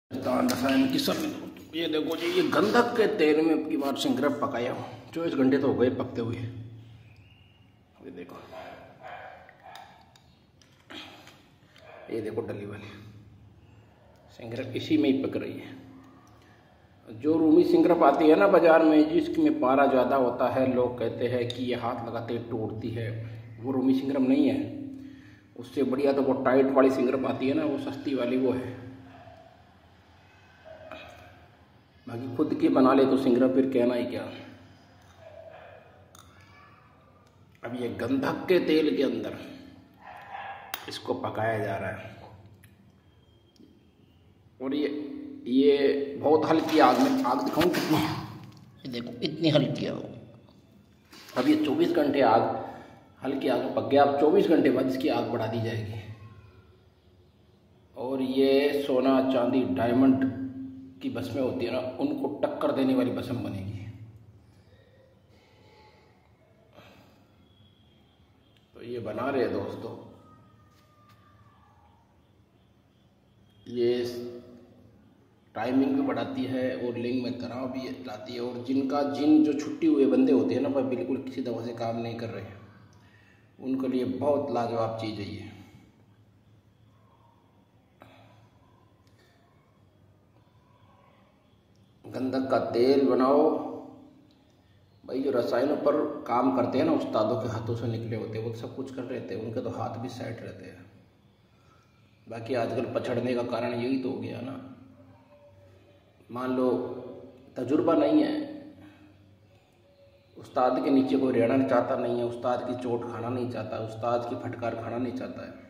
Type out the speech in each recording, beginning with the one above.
रसायन की सब। ये देखो जी, ये गंधक के तेल में अब की बार सिंगरप पकाया हूँ। 24 घंटे तो हो गए पकते हुए। ये देखो, ये देखो डली वाली सिंगरप इसी में ही पक रही है। जो रूमी सिंगरप आती है ना बाजार में, जिसमें पारा ज़्यादा होता है, लोग कहते हैं कि ये हाथ लगाते ही टूटती है, वो रूमी सिंगरप नहीं है। उससे बढ़िया तो वो टाइट वाली सिंगरप आती है ना, वो सस्ती वाली वो है। बाकी खुद की बना ले तो सिंगरप फिर कहना ही क्या। अब ये गंधक के तेल के अंदर इसको पकाया जा रहा है, और ये बहुत हल्की आग में, आग दिखाऊं कितनी, ये देखो इतनी हल्की आग। अब ये 24 घंटे आग, हल्की आग में पक गया। अब 24 घंटे बाद इसकी आग बढ़ा दी जाएगी, और ये सोना चांदी डायमंड की भस्में होती है ना, उनको टक्कर देने वाली भस्म बनेगी। तो ये बना रहे दोस्तों, ये टाइमिंग भी बढ़ाती है और लिंग में तनाव भी लाती है। और जिन जो छुट्टी हुए बंदे होते हैं ना, पर बिल्कुल किसी दवा से काम नहीं कर रहे, उनके लिए बहुत लाजवाब चीज़ है ये। गंधक का तेल बनाओ भाई। जो रसायनों पर काम करते हैं ना, उस्तादों के हाथों से निकले होते हैं, वो सब कुछ कर रहे थे, उनके तो हाथ भी सेट रहते हैं। बाकी आजकल पछड़ने का कारण यही तो हो गया ना। मान लो तजुर्बा नहीं है, उस्ताद के नीचे कोई रहना चाहता नहीं है, उस्ताद की चोट खाना नहीं चाहता, उस्ताद की फटकार खाना नहीं चाहता है।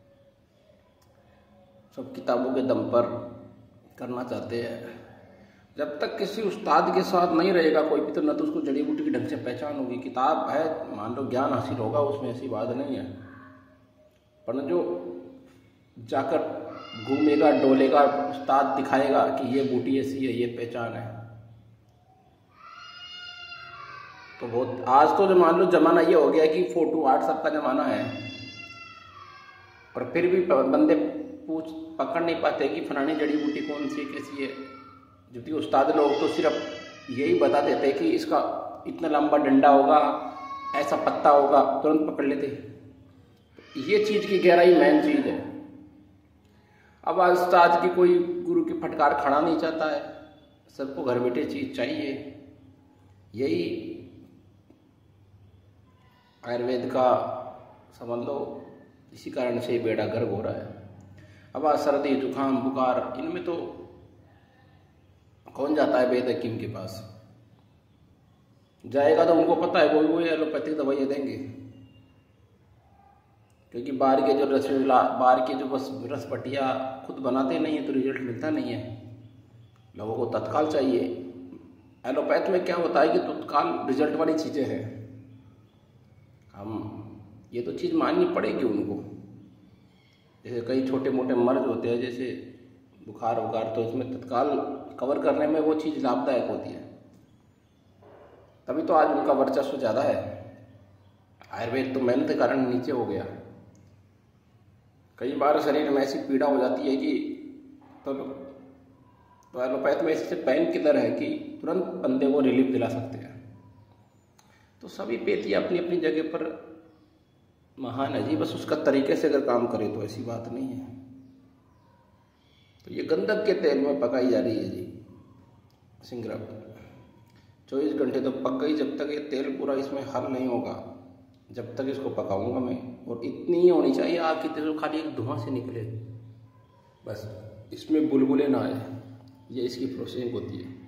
सब किताबों के दम पर करना चाहते हैं। जब तक किसी उस्ताद के साथ नहीं रहेगा कोई भी, तो न तो उसको जड़ी बूटी की ढंग से पहचान होगी। किताब है, मान लो ज्ञान हासिल होगा उसमें, ऐसी बात नहीं है, पर जो जाकर घूमेगा डोलेगा, उस्ताद दिखाएगा कि ये बूटी ऐसी है, ये पहचान है, तो बहुत। आज तो जो मान लो जमाना ये हो गया कि फोटो व्हाट्सएप का जमाना है, और फिर भी बंदे पकड़ नहीं पाते कि फलानी जड़ी बूटी कौन सी कैसी है। जबकि उस्ताद लोग तो सिर्फ यही बता देते कि इसका इतना लंबा डंडा होगा, ऐसा पत्ता होगा, तुरंत पकड़ लेते। ये चीज़ की गहराई मेन चीज़ है। अब उस्ताद की कोई गुरु की फटकार खाना नहीं चाहता है, सबको घर बैठे चीज़ चाहिए। यही आयुर्वेद का समझ लो, इसी कारण से बेड़ा गर्क हो रहा है। अब आज सर्दी जुकाम बुखार, इनमें तो कौन जाता है वैद्य हकीम के पास? जाएगा तो उनको पता है वो एलोपैथिक दवाइयाँ देंगे, क्योंकि बाहर के जो बाहर के जो बस रसपटिया खुद बनाते नहीं है, तो रिजल्ट मिलता नहीं है। लोगों को तत्काल चाहिए। एलोपैथ में क्या होता है कि तत्काल रिजल्ट वाली चीज़ें हैं। हम ये तो चीज़ माननी पड़ेगी उनको। जैसे कई छोटे मोटे मर्ज होते हैं, जैसे बुखार वुखार, तो इसमें तत्काल कवर करने में वो चीज़ लाभदायक होती है। तभी तो आज उनका वर्चस्व ज़्यादा है। आयुर्वेद तो मेहनत के कारण नीचे हो गया। कई बार शरीर में ऐसी पीड़ा हो जाती है कि तो एलोपैथ में इससे पेन किलर है कि तुरंत बंदे को रिलीफ दिला सकते हैं। तो सभी पेथी अपनी अपनी जगह पर महान है जी, बस उसका तरीके से अगर काम करे तो ऐसी बात नहीं है। तो ये गंधक के तेल में पकाई जा रही है जी सिंगरप। 24 घंटे तो पक गई। जब तक ये तेल पूरा इसमें हल नहीं होगा, जब तक इसको पकाऊंगा मैं। और इतनी ही होनी चाहिए आग की तेज, खाली एक धुआं से निकले, बस इसमें बुलबुले ना आए। ये इसकी प्रोसेसिंग होती है।